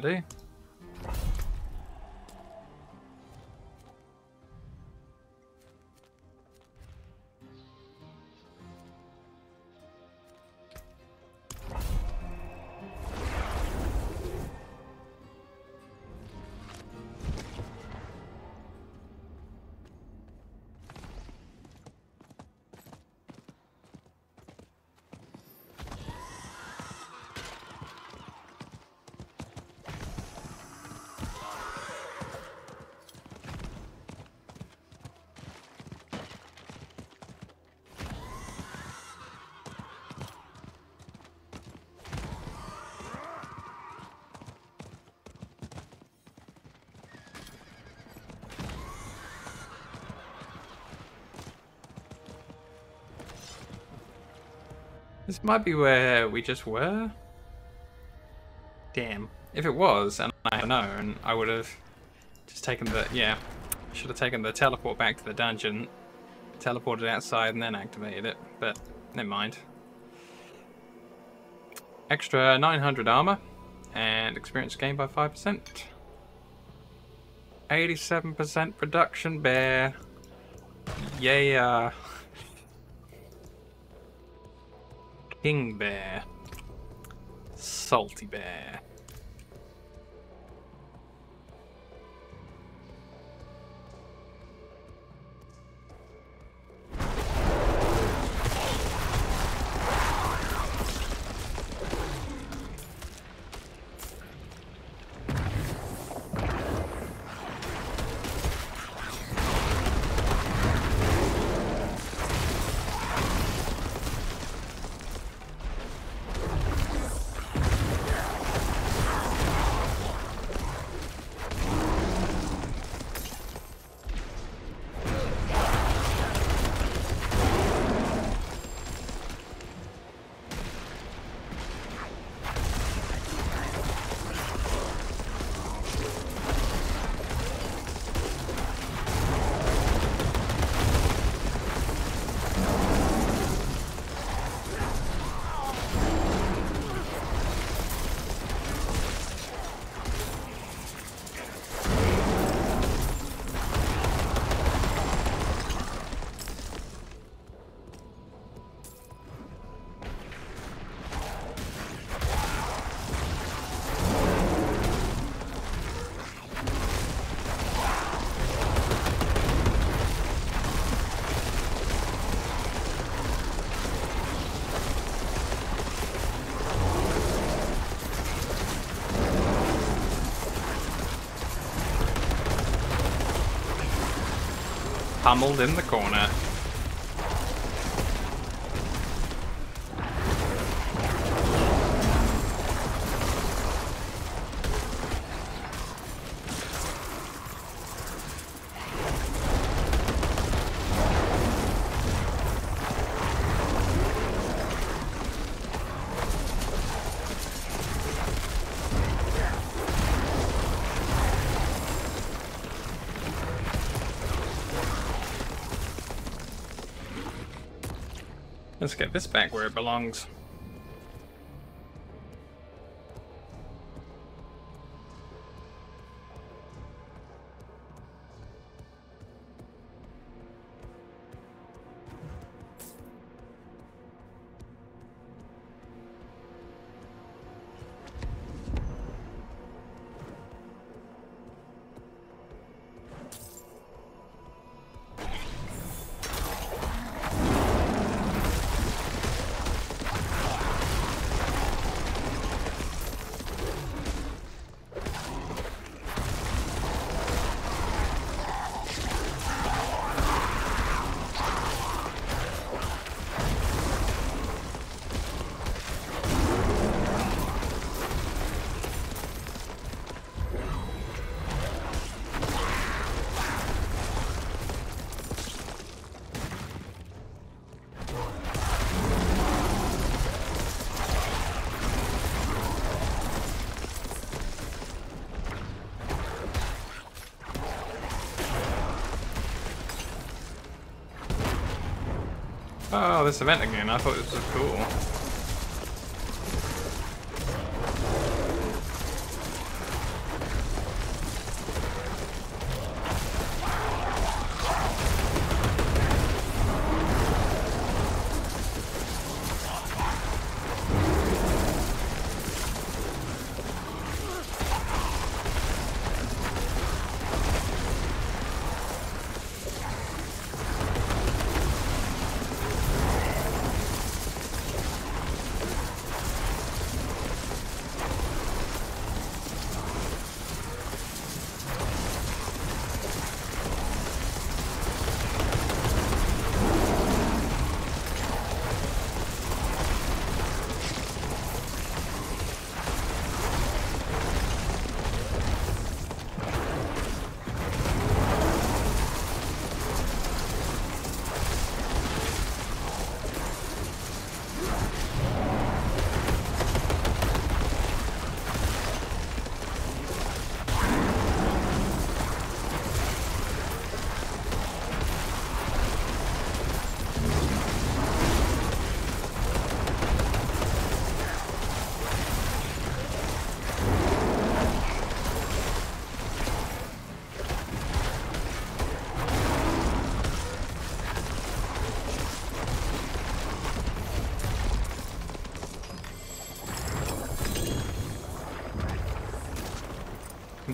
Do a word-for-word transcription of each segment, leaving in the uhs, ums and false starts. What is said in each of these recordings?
do. This might be where we just were. Damn. If it was, and I don't know, and I would have just taken the... Yeah. Should have taken the teleport back to the dungeon, teleported outside, and then activated it. But, never mind. Extra nine hundred armor, and experience gained by five percent. eighty-seven percent production bear. Yeah. King bear. Salty bear. Pummeled in the corner. Let's get this back where it belongs. Oh, this event again. I thought this was cool.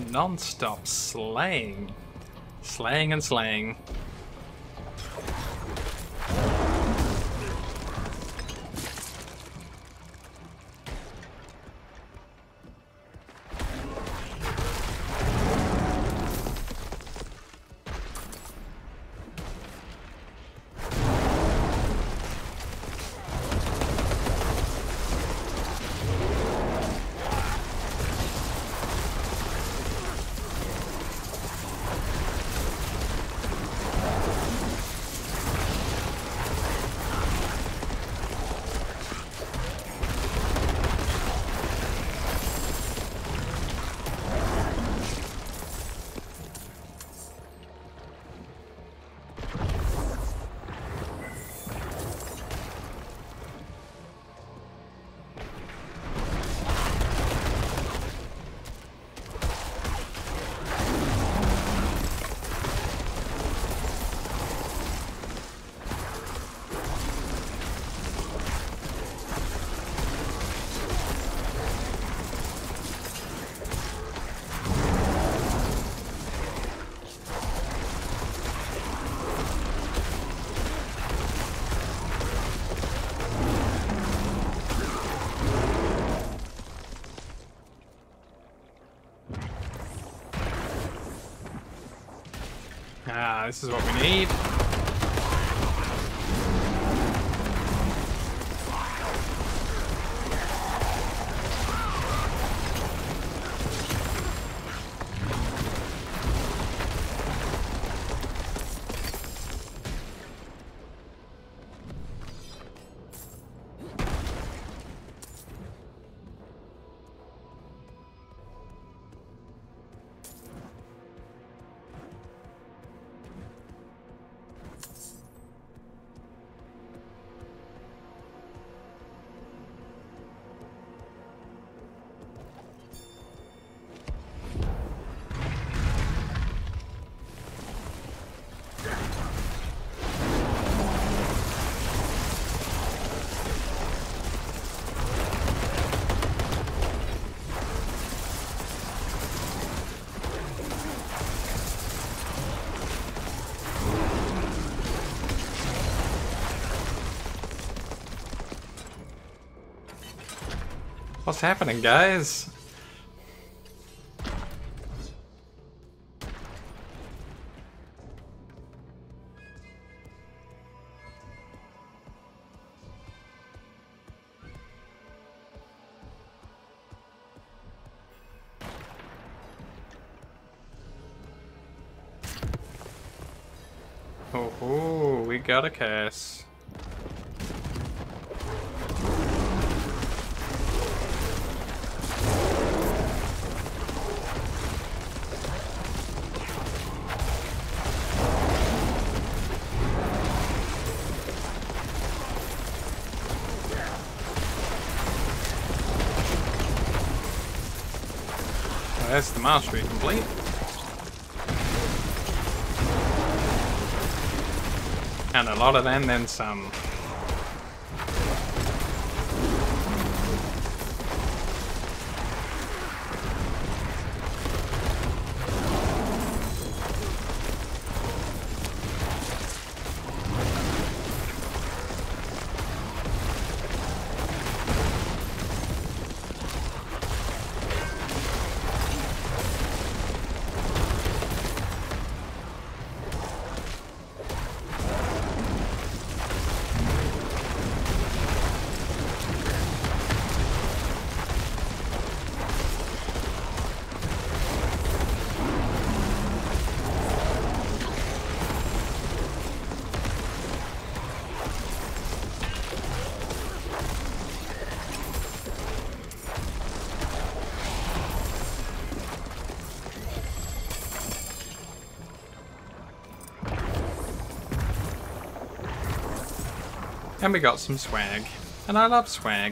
non-stop slaying. Slaying and slaying. Ah, this is what we need. What's happening, guys? Oh, oh, we got a curse. That's the mastery complete. And a lot of them, then some. And we got some swag. And I love swag.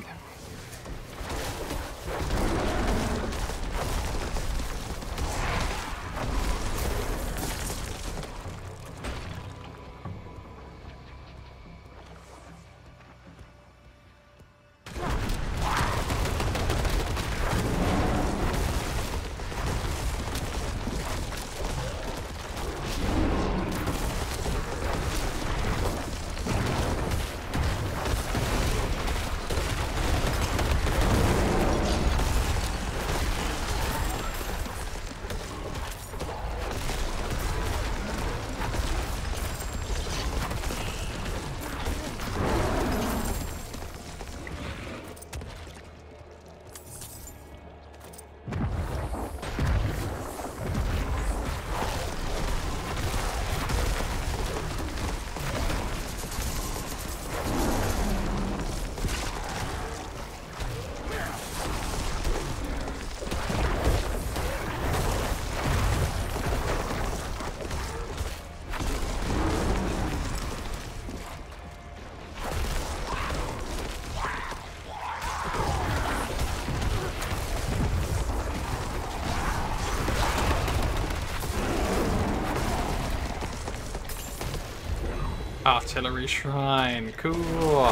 Artillery shrine, cool.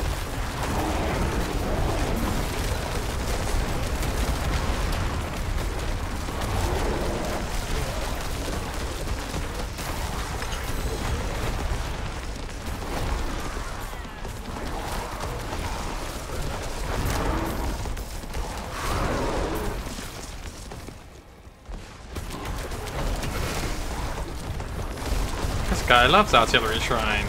This guy loves artillery shrine.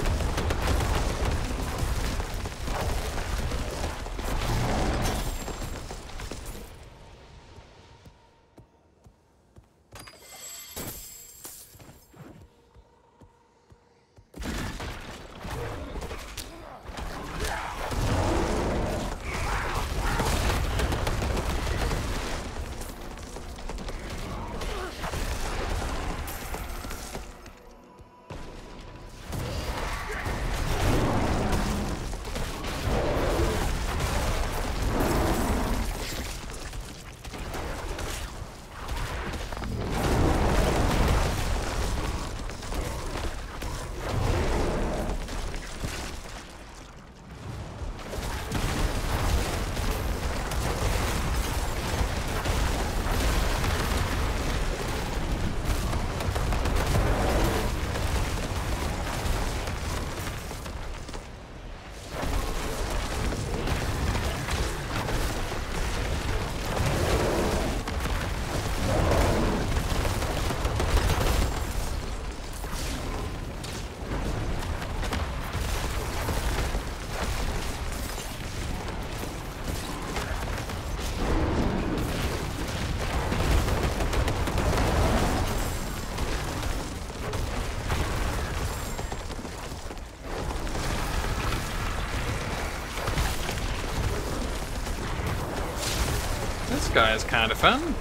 This guy is kind of fun.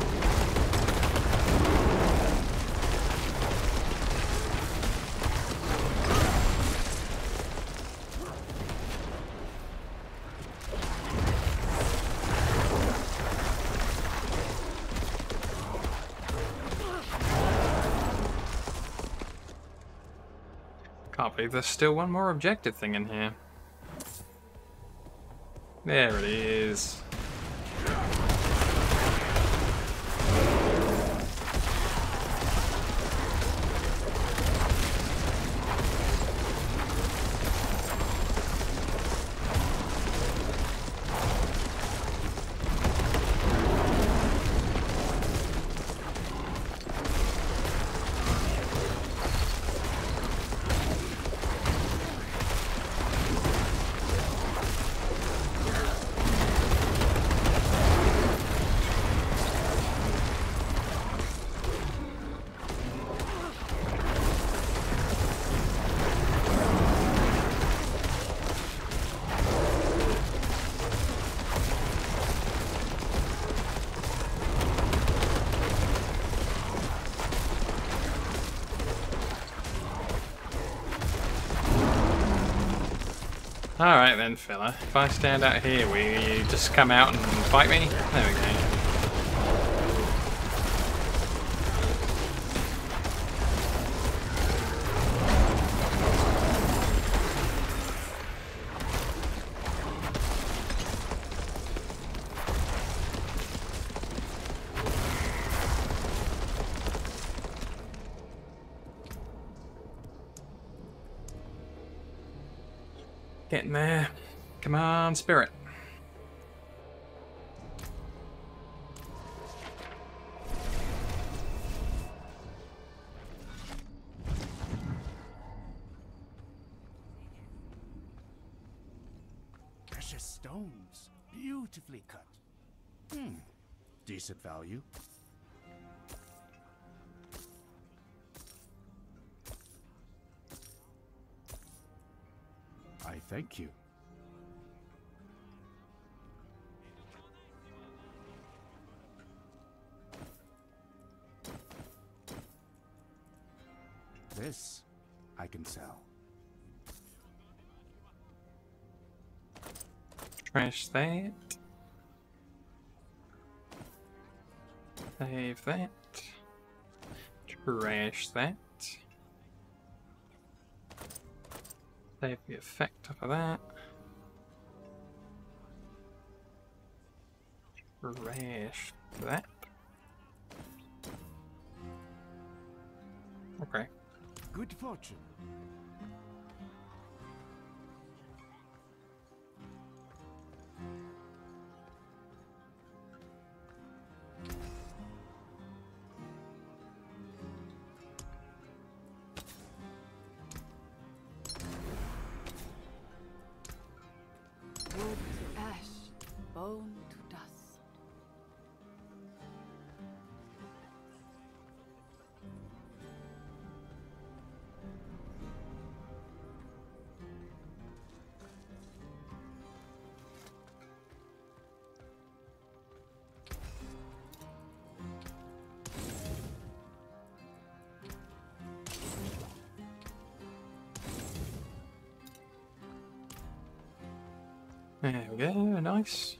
Can't believe there's still one more objective thing in here. There it is. Alright then, fella. If I stand out here, will you just come out and fight me? There we go. Getting there. Come on, spirit. Precious stones, beautifully cut. Hmm, decent value. I thank you. This I can sell. Trash that. Save that. Trash that. Save the effect off of that. Rash that. Okay. Good fortune. Wood to ash, bone to dust. There we go, nice.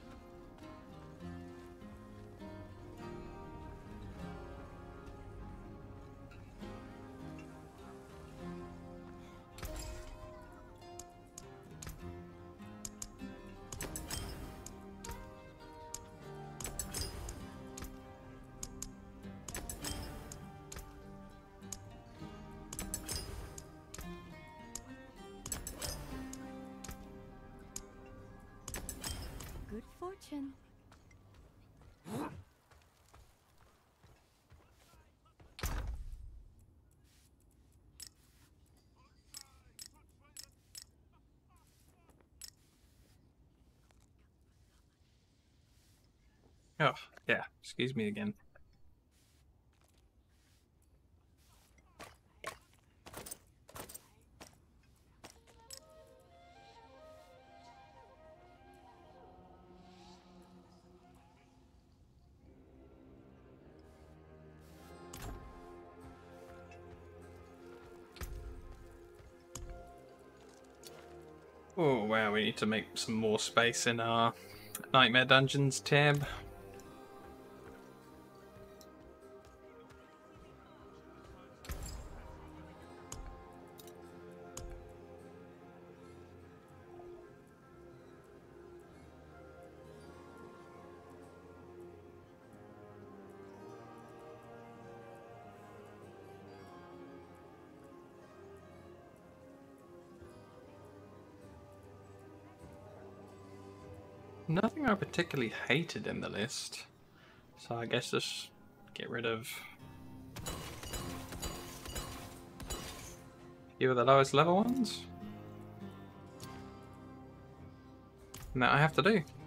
Good fortune. Oh, yeah, excuse me again. Oh wow, we need to make some more space in our Nightmare Dungeons tab. Nothing I particularly hated in the list, so I guess just get rid of a few of the lowest level ones. And that I have to do.